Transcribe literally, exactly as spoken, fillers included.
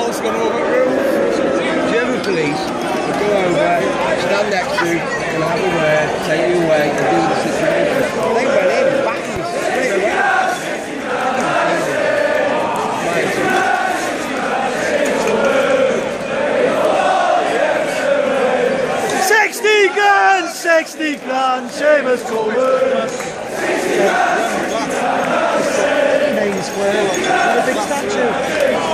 Paul's gone over room. German police would go over, stand next to you, and have a word, take you away, and do the situation. They went in, bang, straight away. sixty grand, sixty grand, Seamus Coleman. Lille Square, a big statue.